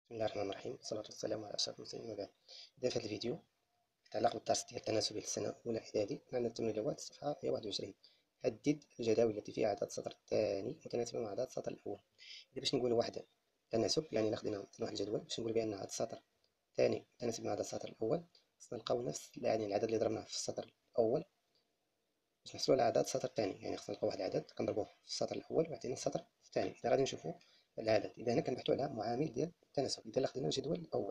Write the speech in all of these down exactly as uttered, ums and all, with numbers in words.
بسم الله الرحمن الرحيم، والصلاة والسلام على أشرف المرسلين وبعد. إذا في هذا الفيديو يتعلق بالدرس ديال التناسب للسنة الأولى إعدادي، عندنا التمرين الأول الصفحة هي واحد وعشرين. حدد الجداول التي فيها أعداد السطر الثاني متناسبة مع أعداد السطر الأول. إذا باش نقولوا واحد تناسب، يعني إلا خدينا مثلا واحد الجدول باش نقول بأن هذا السطر الثاني متناسب مع هذا السطر الأول، خصنا نلقاو نفس يعني العدد اللي ضربناه في السطر الأول باش نحصلوا على أعداد السطر الثاني، يعني خصنا نلقاو واحد العدد كنضربوه في السطر الأول ويعطينا السطر الثاني. إذا غادي نشوفوا العدد، إذا هنا كنبحثوا على معامل ديال التناسب. إذا إلا خدينا الجدول الأول،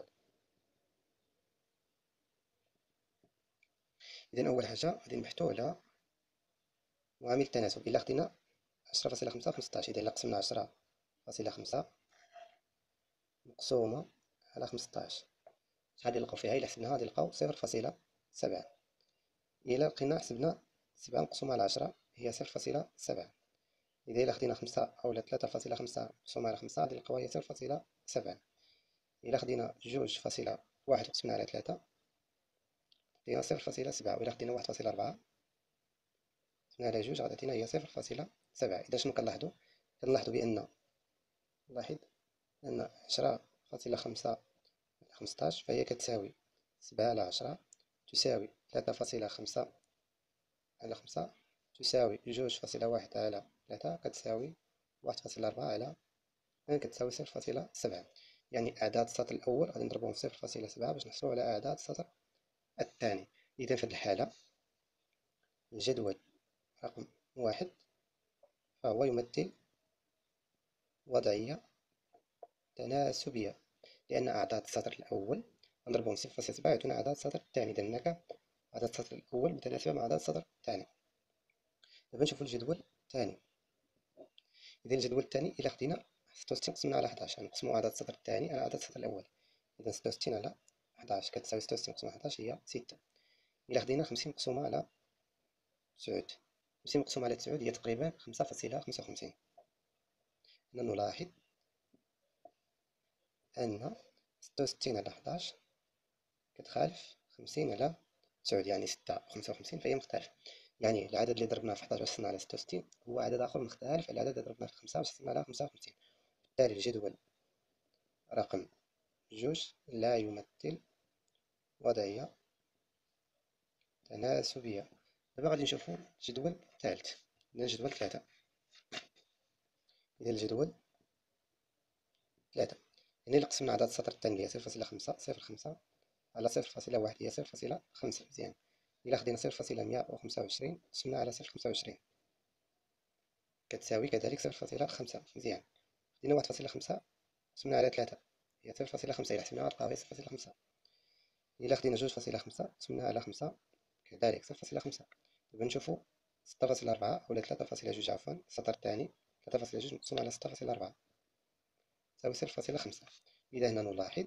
إذا أول حاجة غادي نبحثو على معامل التناسب. إلا خدينا عشرة فاصلة خمسة خمسطاش، إذا إلا قسمنا عشرة فاصلة خمسة مقسومة على خمسطاش، شحال غادي نلقاو فيها؟ إلا حسبناها غادي نلقاو صفر فاصلة سبعة. إلا لقينا حسبنا سبعة مقسومة على عشرة هي صفر فاصلة سبعة. إذا إلا خدينا خمسة أولا ثلاثة فاصلة خمسة مقسومة على خمسة غادي نلقاوها هي صفر فاصلة سبعة. إلا خدينا جوج فاصلة واحد قسمنا على ثلاثة عطينا صفر فاصلة سبعة. وإلا خدينا واحد فاصلة ربعة قسمنا على جوج غتعطينا هي صفر فاصلة سبعة. إذا شنو كنلاحظو؟ كنلاحظو بأن لاحظ أن عشرة فاصلة خمسة على خمسطاش فهي كتساوي سبعة على عشرة تساوي ثلاثة فاصلة خمسة على خمسة تساوي جوج فاصلة واحد على ثلاثة كتساوي واحد فاصلة ربعة على اثنين كتساوي صفر فاصلة سبعة. يعني أعداد السطر الأول غادي نضربهم في صفر فاصلة سبعة باش نحصلو على أعداد السطر الثاني. إذا في هذه الحالة الجدول رقم واحد فهو يمثل وضعية تناسبية، لأن أعداد السطر الأول نضربهم صفر فاصلة سبعة يعطينا أعداد السطر الثاني. إذا هناك أعداد السطر الأول متناسبة مع أعداد السطر الثاني. دابا نشوفو الجدول الثاني. إذا الجدول الثاني إلا خدينا ستة وستين قسمنا على حداش غنقسمو أعداد السطر الثاني على أعداد السطر الأول. إذا ستة وستين على حداش كتساوي ستة وستين مقسومة على حداش هي ستة. إلا خدينا خمسين مقسومة على تسعود، خمسين مقسومة على تسعود هي تقريبا خمسة فاصلة خمسة وخمسين. هنا نلاحظ أن ستة وستين على حداش كتخالف خمسين على تسعود، يعني ستة وخمسة وخمسين فهي مختلفة. يعني العدد اللي ضربناه في حداش باش وصلنا على ستة وستين هو عدد آخر مختلف على العدد اللي ضربناه في خمسة باش وصلنا على خمسة وخمسين. بالتالي الجدول رقم جوج لا يمثل وضعية تناسبية. دابا غادي نشوفو الجدول الثالث. إذا الجدول ثلاثة، إذا الجدول ثلاثة يعني إلا قسمنا عدد السطر الثاني هي صفر فاصلة خمسة صفر خمسة على صفر فاصلة واحد هي صفر فاصلة خمسة. مزيان. إلا خدينا صفر فاصلة مية وخمسة وعشرين قسمنا على صفر فاصلة خمسة وعشرين كتساوي كذلك صفر فاصلة خمسة. مزيان. خدينا واحد فاصلة خمسة قسمنا على ثلاثة هي صفر فاصلة خمسة. إلا حسبناها غنلقاو هي صفر فاصلة خمسة. إلا خدينا جوج فاصلة خمسة قسمنا على خمسة كذلك صفر فاصلة خمسة. دابا نشوفو ستة فاصلة ربعة ولا ثلاثة فاصلة جوج عفوا السطر الثاني ثلاثة فاصلة جوج مقسوم على ستة فاصلة ربعة تساوي صفر فاصلة خمسة. إذا هنا نلاحظ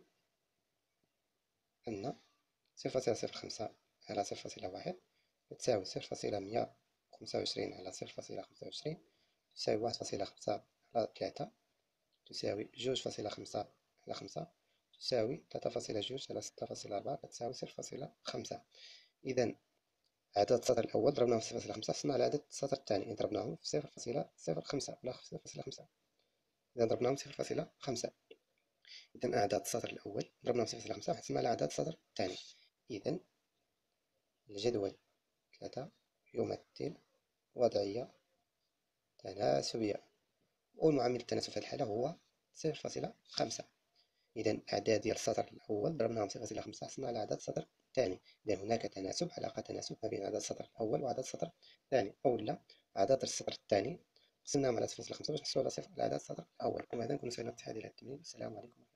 أن صفر فاصلة صفر خمسة على صفر فاصلة واحد تساوي صفر فاصلة مية وخمسة وعشرين على صفر فاصلة خمسة وعشرين تساوي واحد فاصلة خمسة على ثلاثة تساوي جوج فاصلة خمسة على خمسة تساوي ثلاثة فاصلة جوج على ستة فاصلة ربعة كتساوي صفر فاصلة خمسة. إذا عدد السطر الأول ضربناهم في صفر فاصلة خمسة حصلنا على عدد السطر الثاني ضربناهم في صفر فاصلة صفر خمسة ولا صفر فاصلة خمسة. إذا ضربناهم في صفر فاصلة خمسة إذا أعداد السطر الأول ضربناهم في صفر فاصلة خمسة وحصلنا على أعداد السطر الثاني. إذا الجدول ثلاثة يمثل وضعية تناسبية، والمعامل التناسب في هذه الحالة هو صفر فاصلة خمسة. إذا أعداد ديال السطر الأول ضربناهم صفر فاصلة خمسة حصلنا على عدد السطر الثاني. إذا هناك تناسب، علاقة تناسب ما بين عدد السطر الأول وعدد السطر الثاني، أو لا عدد السطر الثاني قسمناهم على صفر فاصلة خمسة باش نحصلوا على صفر على عدد السطر الأول. وبهذا نكون وصلنا لانتهاء هذا التمرين. السلام عليكم.